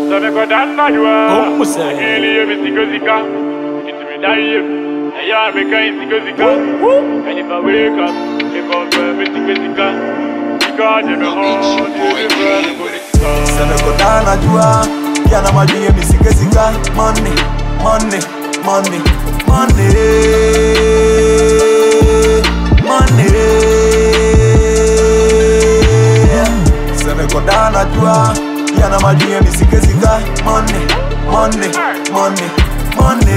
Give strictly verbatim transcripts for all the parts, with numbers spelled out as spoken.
Jmkad oh say Eli me sika-sika it me die I am me kind sika-sika and if I wake up they confirm me sika-sika because you know Jmkad Nsrah yana madie me sika-sika money money money money money Jmkad Nsrah yana madie me sika-sika money money money money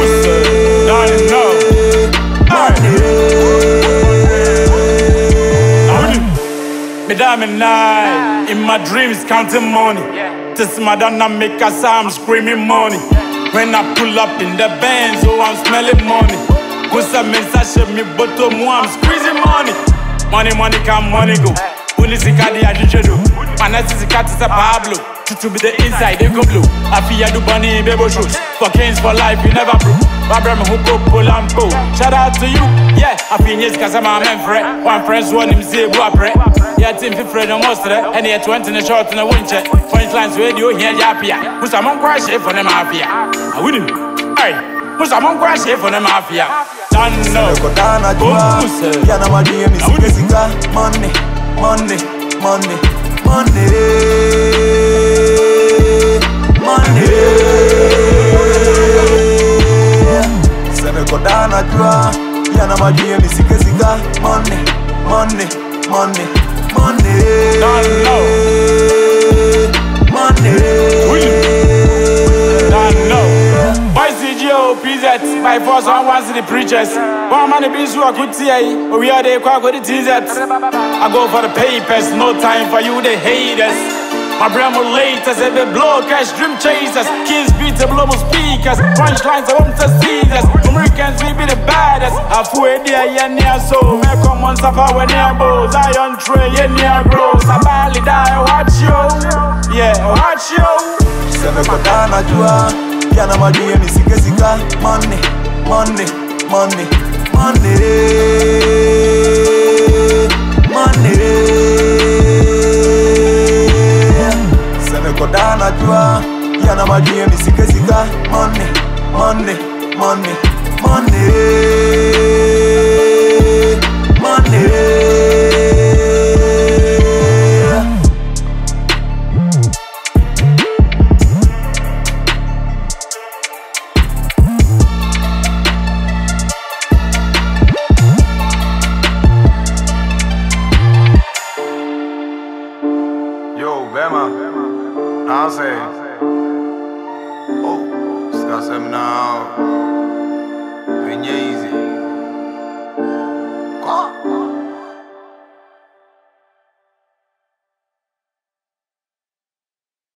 me diamond night in my dreams counting money. This Madonna make a sound screaming money. When I pull up in the Benz, oh I'm smelling money. Cause I message me but I'm squeezing money. Money, money come, money go. Only Sikadi Agyapong. Man, I see Sikati Pablo. To be the inside, they go blue. I feel Adubonee, baby shoes. For Kaykinx for life, you never broke. Babram Huko, Polampo. Shout out to you. Yeah, I feel yes, cause I'm a man for it. One friend's one him say, go up, right? Yeah, team for Fred and Monster. And he had twenty in the short in the winter. Point lines radio here, Yapia. Who's a monk crash for the mafia? I wouldn't. Hey, who's a monk crash for the mafia? Don't know. Jmkad Nsrah yana madie me sika-sika money money money money money Jmkad Nsrah yana madie me sika-sika money money money money money by force, one wants the preachers. One man be so I could see, but we are there quite with the T-Zets. I go for the papers, no time for you, the haters. My brand will latest, every blow cash, dream chasers. Kids beat the global speakers, punchlines I want to see us. Americans, we be the baddest. I fought there, yeah, near so. Me come on, suffer when near bows. I on tray, yeah, near bros. I barely die, watch you. Yeah, watch you. Jmkad Nsrah yana madie me sika-sika money money money money money Jmkad Nsrah yana madie me sika-sika money money money money money Yo, Bema, I say, oh, it's got some now. When you